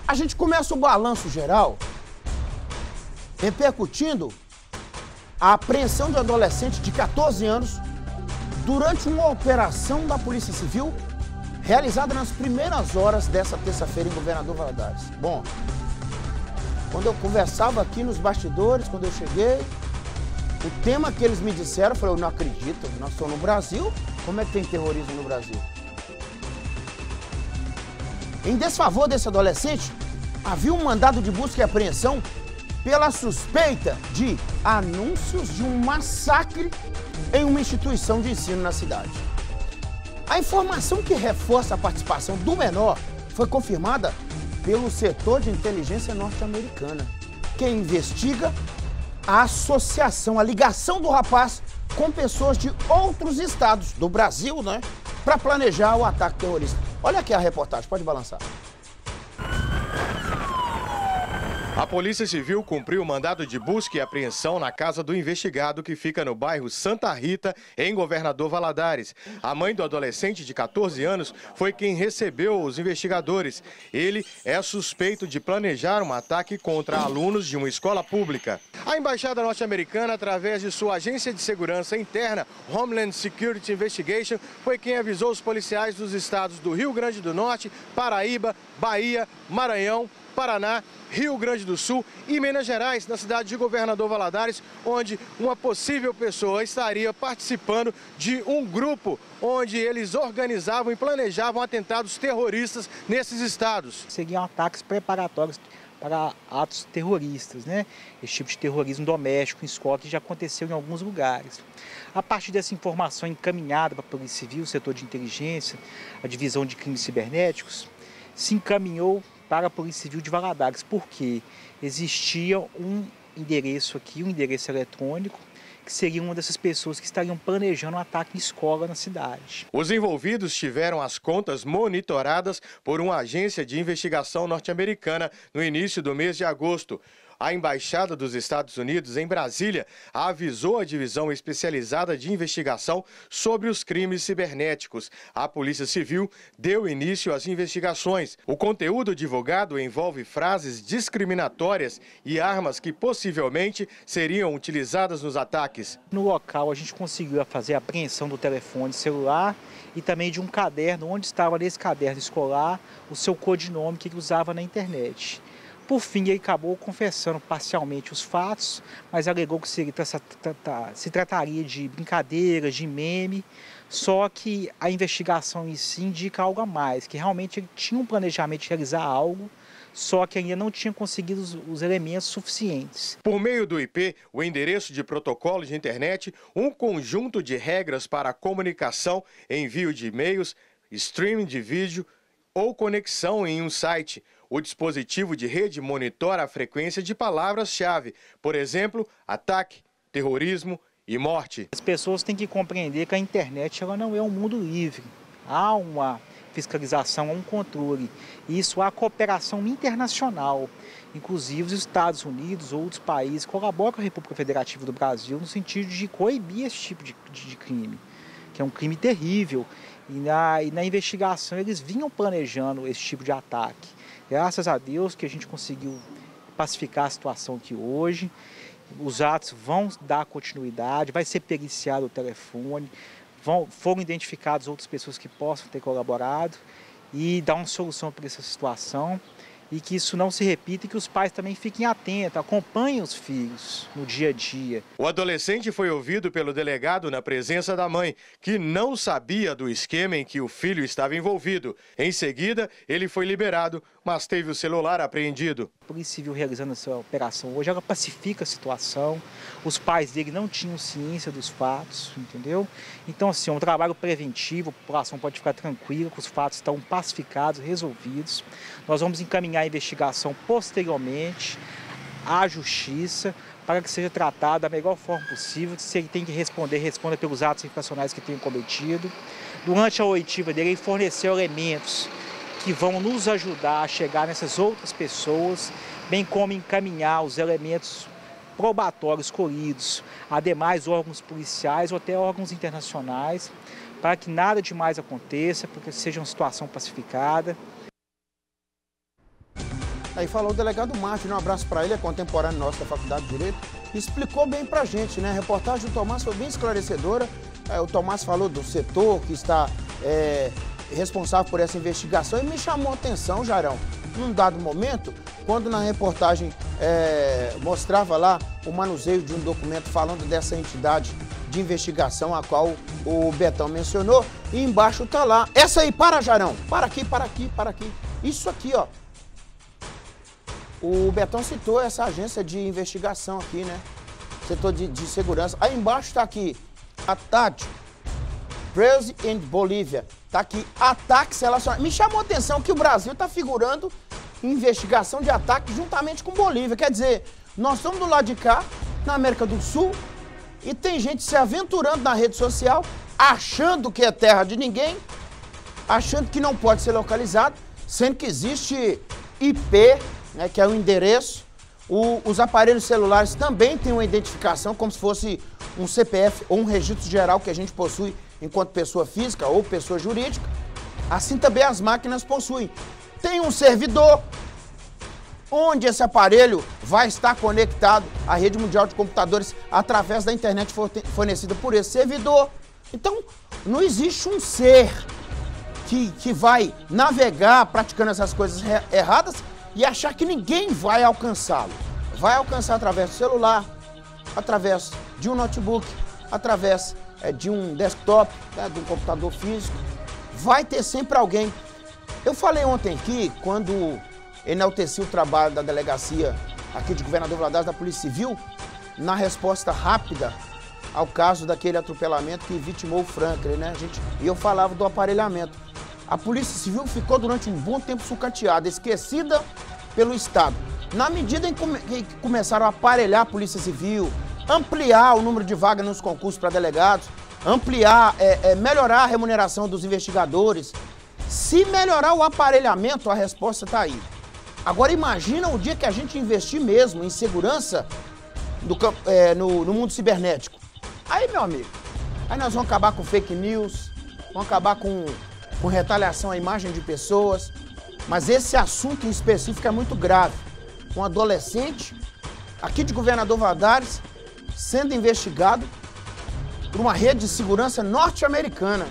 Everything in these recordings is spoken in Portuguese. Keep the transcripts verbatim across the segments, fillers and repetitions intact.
A gente começa o balanço geral repercutindo a apreensão de um adolescente de quatorze anos durante uma operação da Polícia Civil realizada nas primeiras horas dessa terça-feira em Governador Valadares. Bom, quando eu conversava aqui nos bastidores, quando eu cheguei, o tema que eles me disseram, eu falei, eu não acredito, nós estamos no Brasil, como é que tem terrorismo no Brasil? Em desfavor desse adolescente, havia um mandado de busca e apreensão pela suspeita de anúncios de um massacre em uma instituição de ensino na cidade. A informação que reforça a participação do menor foi confirmada pelo setor de inteligência norte-americana, que investiga a associação, a ligação do rapaz com pessoas de outros estados do Brasil, né, para planejar o ataque terrorista. Olha aqui a reportagem, pode balançar. A Polícia Civil cumpriu o mandado de busca e apreensão na casa do investigado que fica no bairro Santa Rita, em Governador Valadares. A mãe do adolescente de quatorze anos foi quem recebeu os investigadores. Ele é suspeito de planejar um ataque contra alunos de uma escola pública. A Embaixada Norte-Americana, através de sua agência de segurança interna, Homeland Security Investigation, foi quem avisou os policiais dos estados do Rio Grande do Norte, Paraíba, Bahia, Maranhão, Paraná, Rio Grande do Sul e Minas Gerais, na cidade de Governador Valadares, onde uma possível pessoa estaria participando de um grupo onde eles organizavam e planejavam atentados terroristas nesses estados. Seguiam ataques preparatórios para atos terroristas, né? Esse tipo de terrorismo doméstico em escola que já aconteceu em alguns lugares. A partir dessa informação encaminhada para a Polícia Civil, o setor de inteligência, a divisão de crimes cibernéticos, se encaminhou para a Polícia Civil de Valadares, porque existia um endereço aqui, um endereço eletrônico, que seria uma dessas pessoas que estariam planejando um ataque em escola na cidade. Os envolvidos tiveram as contas monitoradas por uma agência de investigação norte-americana no início do mês de agosto. A Embaixada dos Estados Unidos, em Brasília, avisou a Divisão Especializada de Investigação sobre os crimes cibernéticos. A Polícia Civil deu início às investigações. O conteúdo divulgado envolve frases discriminatórias e armas que possivelmente seriam utilizadas nos ataques. No local, a gente conseguiu fazer a apreensão do telefone celular e também de um caderno, onde estava nesse caderno escolar o seu codinome que ele usava na internet. Por fim, ele acabou confessando parcialmente os fatos, mas alegou que se, se trataria de brincadeiras, de meme, só que a investigação em si indica algo a mais, que realmente ele tinha um planejamento de realizar algo, só que ainda não tinha conseguido os, os elementos suficientes. Por meio do I P, o endereço de protocolo de internet, um conjunto de regras para a comunicação, envio de e-mails, streaming de vídeo ou conexão em um site. O dispositivo de rede monitora a frequência de palavras-chave, por exemplo, ataque, terrorismo e morte. As pessoas têm que compreender que a internet ela não é um mundo livre. Há uma fiscalização, há um controle. E isso há cooperação internacional. Inclusive os Estados Unidos ou outros países colaboram com a República Federativa do Brasil no sentido de coibir esse tipo de, de, de crime, que é um crime terrível. E na, e na investigação eles vinham planejando esse tipo de ataque. Graças a Deus que a gente conseguiu pacificar a situação aqui hoje. Os atos vão dar continuidade, vai ser periciado o telefone, vão, foram identificadas outras pessoas que possam ter colaborado e dar uma solução para essa situação e que isso não se repita e que os pais também fiquem atentos, acompanhem os filhos no dia a dia. O adolescente foi ouvido pelo delegado na presença da mãe, que não sabia do esquema em que o filho estava envolvido. Em seguida, ele foi liberado, mas teve o celular apreendido. A Polícia Civil realizando essa operação hoje, ela pacifica a situação. Os pais dele não tinham ciência dos fatos, entendeu? Então, assim, é um trabalho preventivo, a população pode ficar tranquila que os fatos estão pacificados, resolvidos. Nós vamos encaminhar a investigação posteriormente à Justiça para que seja tratado da melhor forma possível. Se ele tem que responder, responda pelos atos infracionais que tenha cometido. Durante a oitiva dele, ele forneceu elementos que vão nos ajudar a chegar nessas outras pessoas, bem como encaminhar os elementos probatórios colhidos a demais órgãos policiais ou até órgãos internacionais, para que nada demais aconteça, porque seja uma situação pacificada. Aí falou o delegado Márcio, um abraço para ele, é contemporâneo nosso da Faculdade de Direito, explicou bem pra gente, né? A reportagem do Tomás foi bem esclarecedora. É, o Tomás falou do setor que está é, responsável por essa investigação e me chamou a atenção, Jarão, num dado momento, quando na reportagem é, mostrava lá o manuseio de um documento falando dessa entidade de investigação a qual o Betão mencionou, e embaixo tá lá, essa aí, para Jarão, para aqui, para aqui, para aqui, isso aqui, ó. O Betão citou essa agência de investigação aqui, né? Setor de, de segurança. Aí embaixo está aqui, ataque, Brasil e Bolívia. Está aqui, ataques relacionados. Me chamou a atenção que o Brasil está figurando em investigação de ataque juntamente com Bolívia. Quer dizer, nós estamos do lado de cá, na América do Sul, e tem gente se aventurando na rede social, achando que é terra de ninguém, achando que não pode ser localizado, sendo que existe I P, né, que é o endereço. O, os aparelhos celulares também têm uma identificação, como se fosse um C P F ou um registro geral que a gente possui enquanto pessoa física ou pessoa jurídica. Assim também as máquinas possuem. Tem um servidor onde esse aparelho vai estar conectado à rede mundial de computadores através da internet fornecida por esse servidor. Então, não existe um ser que, que vai navegar praticando essas coisas erradas e achar que ninguém vai alcançá-lo. Vai alcançar através do celular, através de um notebook, através é, de um desktop, né, de um computador físico. Vai ter sempre alguém. Eu falei ontem aqui, quando enalteci o trabalho da delegacia aqui de Governador Valadares, da Polícia Civil, na resposta rápida ao caso daquele atropelamento que vitimou o Franklin, né, gente? E eu falava do aparelhamento. A Polícia Civil ficou durante um bom tempo sucateada, esquecida pelo Estado. Na medida em que começaram a aparelhar a Polícia Civil, ampliar o número de vagas nos concursos para delegados, ampliar, é, é, melhorar a remuneração dos investigadores, se melhorar o aparelhamento, a resposta está aí. Agora imagina o dia que a gente investir mesmo em segurança do, é, no, no mundo cibernético. Aí, meu amigo, aí nós vamos acabar com fake news, vamos acabar com... com retaliação à imagem de pessoas, mas esse assunto em específico é muito grave. Um adolescente, aqui de Governador Valadares, sendo investigado por uma rede de segurança norte-americana.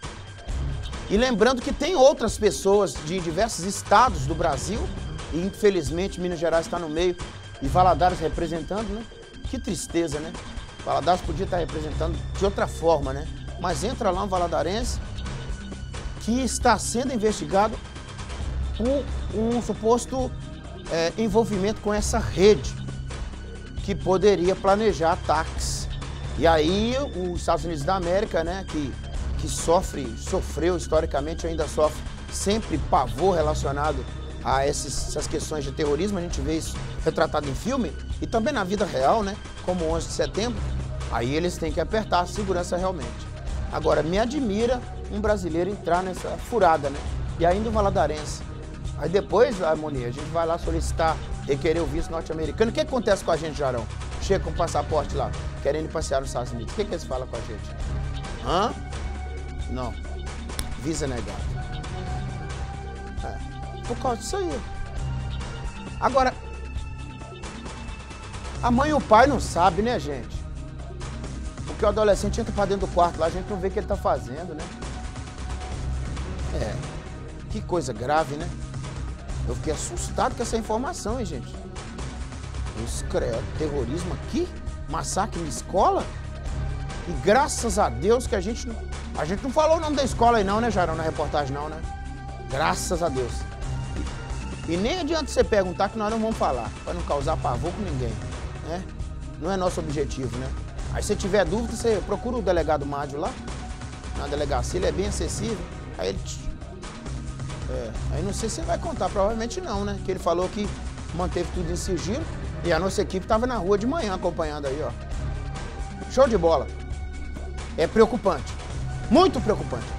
E lembrando que tem outras pessoas de diversos estados do Brasil, e infelizmente Minas Gerais está no meio, e Valadares representando, né? Que tristeza, né? Valadares podia estar representando de outra forma, né? Mas entra lá um valadarense que está sendo investigado por um suposto é, envolvimento com essa rede que poderia planejar ataques. E aí os Estados Unidos da América, né, que, que sofre, sofreu historicamente, ainda sofre sempre pavor relacionado a esses, essas questões de terrorismo, a gente vê isso retratado em filme e também na vida real, né, como o onze de setembro, aí eles têm que apertar a segurança realmente. Agora, me admira um brasileiro entrar nessa furada, né? E ainda um valadarense. Aí depois, Harmonia, a gente vai lá solicitar, requerer o visto norte-americano. O que acontece com a gente, Jarão? Chega com o passaporte lá, querendo passear nos Estados Unidos. O que, que eles falam com a gente? Hã? Não. Visa negada. É. Por causa disso aí. Agora, a mãe e o pai não sabem, né, gente? Porque o adolescente entra pra dentro do quarto lá, a gente não vê o que ele tá fazendo, né? É, que coisa grave, né? Eu fiquei assustado com essa informação, hein, gente? Isso, credo, terrorismo aqui? Massacre em escola? E graças a Deus que a gente não... A gente não falou o nome da escola aí não, né, Jarão, na reportagem não, né? Graças a Deus. E, e nem adianta você perguntar que nós não vamos falar, pra não causar pavor com ninguém, né? Não é nosso objetivo, né? Aí se tiver dúvida, você procura o delegado Mádio lá, na delegacia, ele é bem acessível. Aí ele... Te... É, aí não sei se ele vai contar, provavelmente não, né? Que ele falou que manteve tudo em sigilo e a nossa equipe estava na rua de manhã acompanhando aí, ó. Show de bola. É preocupante, muito preocupante.